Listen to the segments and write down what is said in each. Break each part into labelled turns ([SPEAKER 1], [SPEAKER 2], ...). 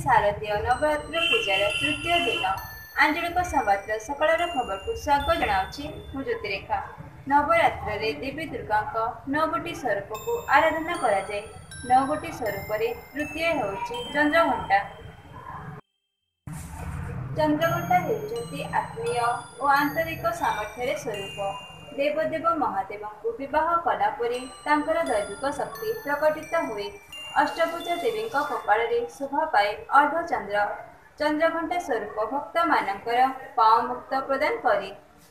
[SPEAKER 1] शारदीय नवरात्र पूजार तृतीय दिन आंचलिक संवादर सकाळर खबर को स्वागत जनाऊँगी मु ज्योतिरेखा। नवरात्र रे देवी दुर्गा 9 गोटी स्वरूप को आराधना करा जाए। 9 गोटी स्वरूप तृतीय होउछि चंद्रघंटा। चंद्रघंटा हेउछन्ति आत्मीय और आंतरिक सामर्थ्य स्वरूप। देवदेव महादेव को विवाह कला परी तांकर दैविक शक्ति प्रकटित हुए। अष्टभुजा देवी कपाल शोभा पाए अर्धचंद्र। चंद्रघंटा स्वरूप भक्त मानकर पाव मुक्त प्रदान करे।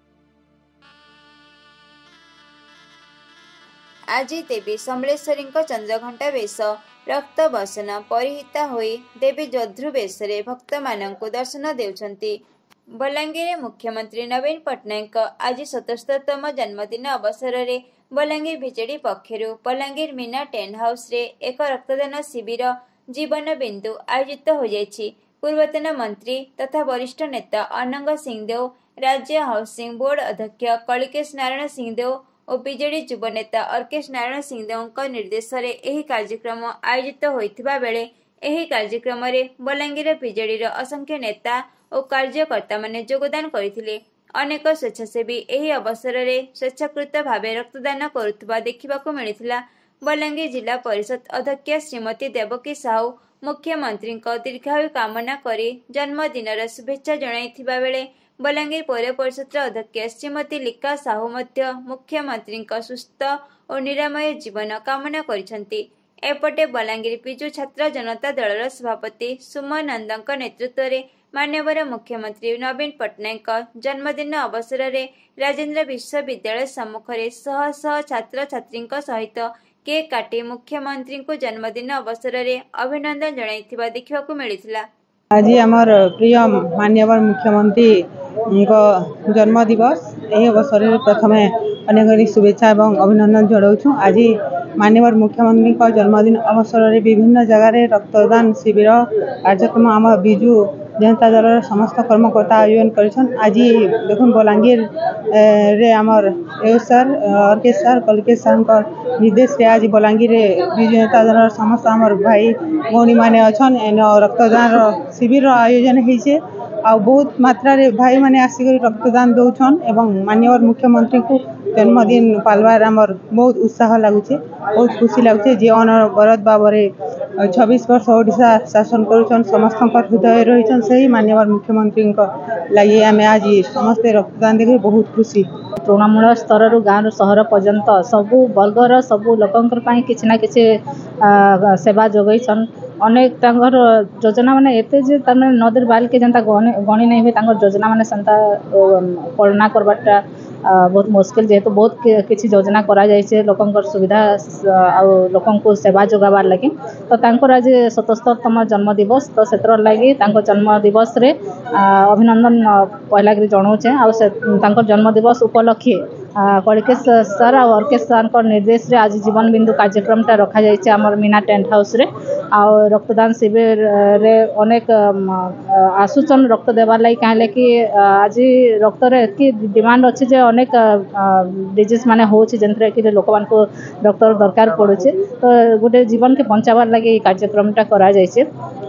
[SPEAKER 1] आज देवी समलेश्वरी चंद्रघंटा वेश रक्त बसन परिहिता होई देवी जोध्रु वेश भक्त मानंकु दर्शन देउछन्ति। बलांगीर मुख्यमंत्री नवीन पट्टनायक आज 77तम जन्मदिन अवसर में बलांगीर बीजेडी पक्षरु बलांगीर मीना टेंट हाउस रे एक रक्तदान शिविर जीवन बिंदु आयोजित हो जायछि। पूर्वतन मंत्री तथा वरिष्ठ नेता अनंग सिंहदेव, राज्य हाउसिंग बोर्ड अध्यक्ष कलिकेश नारायण सिंहदेव और बीजेडी युव नेता अर्केश नारायण सिंहदेव निर्देश में यह कार्यक्रम आयोजित होइथिबा बेले एही कार्यक्रम में बलांगीर बीजेडी असंख्य नेता और कार्यकर्ता माने योगदान करथिले। अनेक स्वेच्छासेवी एही अवसर में स्वेच्छाकृत भाव रक्तदान करुवा देखा मिलता। बलांगीर जिला परिषद अध्यक्ष श्रीमती देवकी साहू मुख्यमंत्री दीर्घायु कामना करी जन्मदिन शुभेच्छा जणाइथिबा बेले बलांगीर पौर परिषद अध्यक्ष श्रीमती लिका साहू मध्य मुख्यमंत्री सुस्थ और निरामय जीवन कामना करिसेंति। एपटे बलांगीर विजु छात्र जनता दलर सभापति सुमन नंदक नेतृत्व में मान्यवर मुख्यमंत्री नवीन पट्टनायक जन्मदिन अवसर में राजेंद्र विश्वविद्यालय सम्मुखें शह शह छात्र छात्री सहित केक काटी मुख्यमंत्री को जन्मदिन अवसर में अभिनंदन जणाइथिबा देखा मिलता।
[SPEAKER 2] आज आमर प्रिय मान्यवर मुख्यमंत्री जन्म दिवस यह अवसर में प्रथम अनेक शुभेच्छा और अभिनंदन जनाऊँ। आज मान्यवर मुख्यमंत्री जन्मदिन अवसर में विभिन्न जगह रक्तदान शिविर कार्यक्रम आम विजु जनता दल समस्त कर्मकर्ता आयोजन कर। आज देख बलांगीर रे आमर ए sir Arkesh sir Kalikesh sir निर्देश से आज बलांगीर विजु जनता दल समस्त आमर भाई भौणी मैंने अच्छा रक्तदान शिविर आयोजन होइछे। आ बहुत मात्रा रे भाई माने आसिक रक्तदान दौछन एवं मान्यवर मुख्यमंत्री को जन्मदिन पालवार आमर बहुत उत्साह लगुचे, बहुत खुशी लगुचे। जे अनवरत बाबरे 26 वर्ष ओडिशा शासन करुछन समस्त हृदय रहीछन सही मान्यवर मुख्यमंत्री लगे आम आज समस्ते रक्तदान देख बहुत खुशी।
[SPEAKER 3] तृणमूल स्तर रु गाँव सहर पर्यंत सबू वर्गर सबू लोकंकर पाई किछि ना किछि सेवा जोगैछन। अनेक योजना माने एते जे तने नदीर बाल के जनता गणी नहीं हुए योजना माने संता पालना करबाटा बहुत मुश्किल जेहेतु बहुत किसी योजना करा जाइए लोकंकर सुविधा आ लोकं को सेवा जोगाबार लगी। तो तांकर आज 77तम जन्म दिवस तो सेतर लगी जन्म दिवस रे अभिनंदन पहला जनाऊे। आ जन्म दिवस उपलक्षे कलिकेश सर और अर्केश सर निर्देश रे आज जीवन बिंदु कार्यक्रमटा रखा जाइए आमर मीना टेंट हाउस रे। आ रक्तदान शिविर रे अनेक आसुचन रक्त देवार लगी कहें कि आज रक्त रे डिमांड अच्छी जे अनेक डिजीज माने होछि जेंथरे कि लोक मान को रक्त दरकार पड़ुछि। तो गोटे जीवन के बचावार लगी कार्यक्रमटा करा जाइए।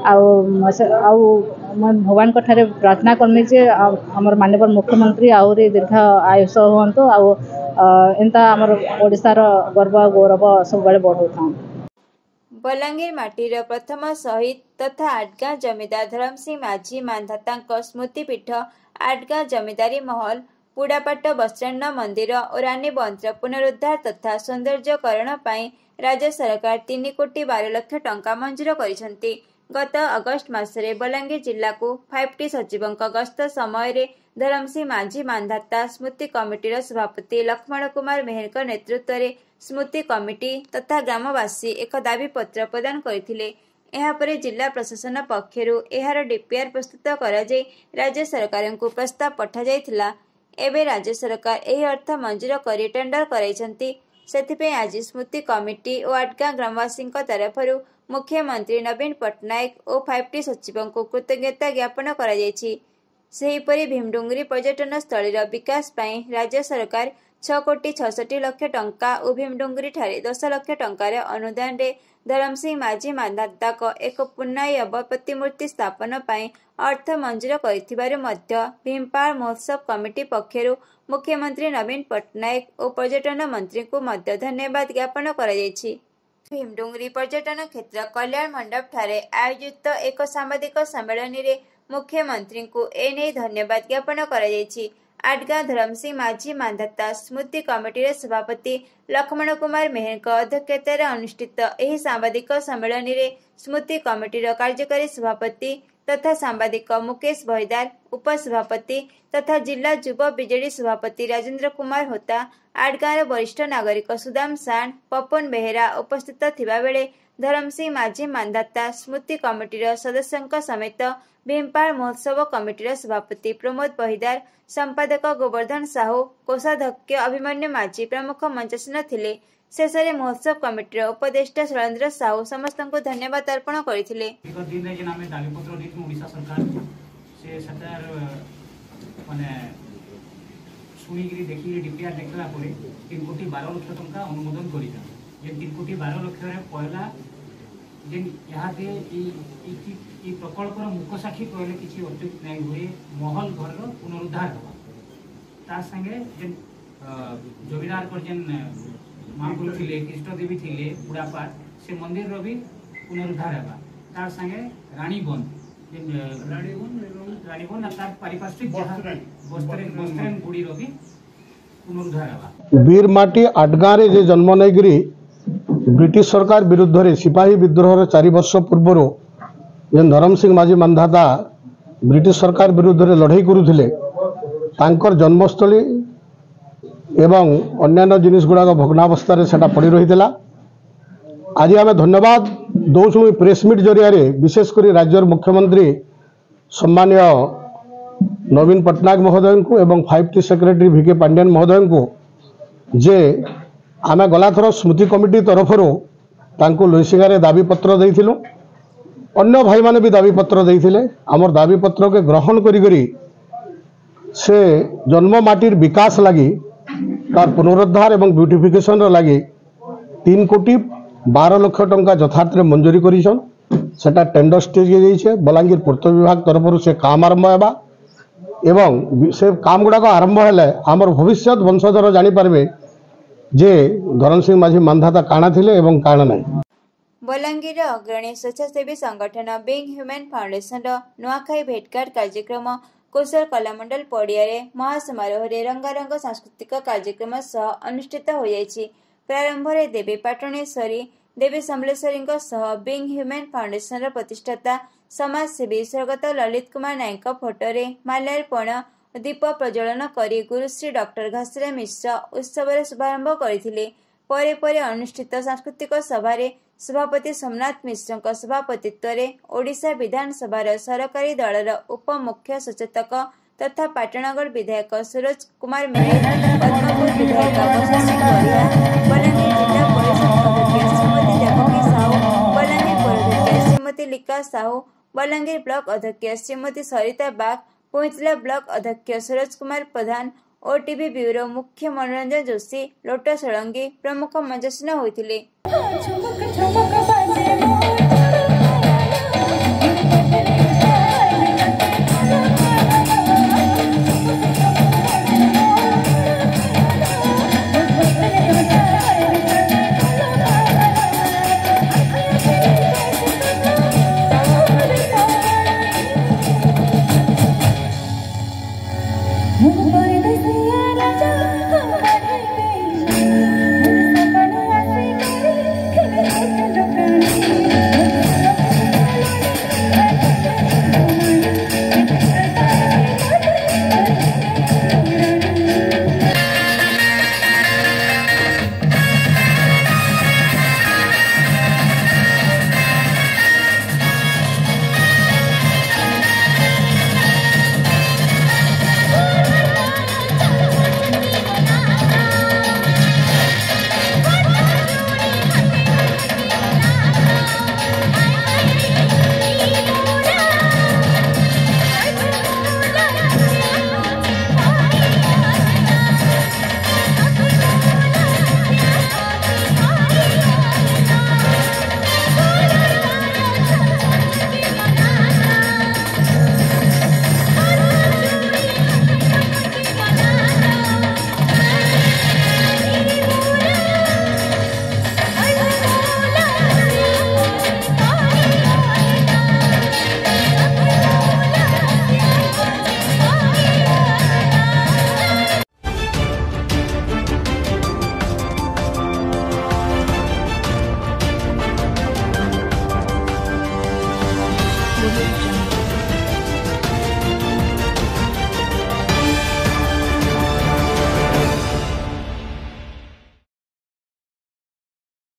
[SPEAKER 3] भगवान ठारे प्रार्थना करमी जे हमर माननीय मुख्यमंत्री आहरी दीर्घ आयुष हुंतु एंता हमर ओडिशार गर्व गौरव सब बड़े बढ़ाऊँ।
[SPEAKER 1] बलांगीर माटीर प्रथम शहीद तथा आटगाँ जमीदार धरम सिंह माझी मांधाता स्मृतिपीठ आटगाँ जमीदारी महल पुड़ापाट बसस्टैंड मंदिर और रानी बंधर पुनरुद्धार तथा सौंदर्यकरण पाई राज्य सरकार 3 कोटी 12 लाख टंका मंजूर करिसेंति। गत अगस्ट मासरे बलांगीर जिला को 5T सचिवों गस्त समय धरम सिंह माझी मांधाता स्मृति कमिटीर सभापति लक्ष्मण कुमार मेहर नेतृत्व में स्मृति कमिटी तथा ग्रामवासी एक दाबी पत्र प्रदान करथिले। एहापरे जिला प्रशासन पक्षरु एहार डीपीआर प्रस्तुत करा जाय राज्य सरकार को प्रस्ताव पठा जायथिला। एबे राज्य सरकार एही अर्थ मंजूर करी टेंडर कराइछंती। सेथिपे आज स्मृति कमिटी और आटगाँ ग्रामवासी तरफरु मुख्यमंत्री नवीन पट्टनायक और 5T सचिवों को कृतज्ञता ज्ञापन करा जायछि। सेहीपरि भीमडुंगरी पर्यटन स्थलीर विकास पाई राज्य सरकार 6,66,00,000 टंका और भीमडुंगरी ठारे 10 लाख टंकार अनुदान रे धरमसिंह माझी मांधाताक एक पुनर्यब प्रतिमूर्ति स्थापन पाई अर्थ मंजूर करिथिबारु मध्य भीमपाल महोत्सव कमिटी पक्षरु मुख्यमंत्री नवीन पट्टनायक और पर्यटन मंत्री को मध्य धन्यवाद ज्ञापन करा जायछि। भीमडुंगरी पर्यटन क्षेत्र कल्याण मंडप ठारे आयोजित एक सांबादिक सम्मेलन रे मुख्यमंत्री को एने धन्यवाद ज्ञापन करा जायछि। आडगाँ धरमसिंह माझी मांधाता स्मृति कमिटी सभापति लक्ष्मण कुमार मेहर अध्यक्षतार अनुष्ठित एही सांबादिक सम्मेलन रे स्मृति कमिटी कार्यकारी सभापति तथा सांबादिक मुकेश भईदार उपसभापति तथा जिला युवा बीजेडी सभापति राजेंद्र कुमार होता आडगाँर वरिष्ठ नागरिक सुदाम साण पपन बेहेरा उपस्थित थिबा बेले धरमसिंह माझी मांधाता स्मृति कमिटी सदस्यों समेत भीमपाल महोत्सव कमिटी सभापति प्रमोद बहिदार संपादक गोवर्धन साहू कोषाध्यक्ष अभिमन्यु माझी प्रमुख मंचासीन थिले। शेष में महोत्सव कमिटी उपदेष्टा शैलेन्द्र साहू समस्त को धन्यवाद अर्पण करथिले।
[SPEAKER 4] प्रकल्पर मुख साक्षी कहले किसी अत्युक्त नहीं हुए महल घर पुनरुद्धार हवा ता संगे जेन जमीदार पर जेन महापुरुष थिले कृष्ण देवी थिले बुढ़ापाट से मंदिर रो भी पुनरुद्धार हवा ता संगे रानीबन जेन रानीबन तार पारिपार्श्विक बस्त्रेन गुड़ी रो भी पुनरुद्धार हवा।
[SPEAKER 5] वीरमाटी आडगाँ रे जे जन्म नैगिरी ब्रिटिश सरकार विरुद्ध रे सिपाही विद्रोह 4 वर्ष पूर्व जेन धरमसिंह माझी मांधाता ब्रिटिश सरकार विरुद्ध रे लड़ाई करुथिले तांकर जन्मस्थली एवं अन्यान्य जिनिस गुड़ाक भग्नावस्था सेटा पड़ी रही। आज आम धन्यवाद दौचु प्रेस मीट जरिया विशेषकर राज्यर मुख्यमंत्री सम्मानीय नवीन पट्टनायक महोदय को एवं 5T सेक्रेटरी VK पांड्यान महोदय को जे आम गलाथर स्मृति कमिटी तरफ लुईसिंगारे दाबी पत्र देइथिलु अन्य भाई माने भी दाबी पत्र देइथिले आमर दाबी पत्र के ग्रहण करी से जन्म माटीर विकास लगी तार पुनरुद्धार एवं ब्यूटिफिकेशन लगी 3,12,00,000 टंका यथार्थ मंजूरी करिसन सेटा टेंडर स्टेज जाइए बलांगीर पूर्त विभाग तरफ से काम आरंभ होगा एवं से काम गुड़ाक आरंभ हेले आमर भविष्य वंशधर जानी पारबे जे धरमसिंह माझी मांधाता काना थिले एवं काना नहीं।
[SPEAKER 1] बलांगीर अग्रणी स्वेच्छासेवी संगठन बिंग ह्यूमन फाउंडेशन नुआखाई भेटघाट कार्यक्रम कुशल कलामंडल पड़िया महासमारोह रंगारंग सांस्कृतिक कार्यक्रम सह अनुष्ठित हो जायछि। प्रारंभ में Devi Pataneshwari Devi Samaleswari being human foundation प्रतिष्ठाता समाजसेवी स्वर्गत ललित कुमार नायक फोटोरे माल्यार्पण दीप प्रज्वलन करी गुरुश्री डॉक्टर घासरा मिश्र उत्सव शुभारंभ करथिले। परे परे अनुष्ठित सांस्कृतिक सभारे सभापति सोमनाथ मिश्र सभापतित्व ओडिशा विधानसभा सरकारी दलर उप मुख्य सचेतक तथा पाटणगढ़ विधायक सूरज कुमार मेहर पद्मपुर विधायक बसंत बरिया बलांगीर जिला परिषद अध्यक्ष श्रीमती देवकी साहू बलांगीर पौराध्यक्ष श्रीमती लिका साहू बलांगीर ब्लॉक अध्यक्ष श्रीमती सरिता बाग पुंचला ब्लॉक अध्यक्ष सूरज कुमार प्रधान ओटीवी ब्यूरो मुख्य मनोरंजन जोशी लोटो सोलंगी प्रमुख मंचासीन होइथिले।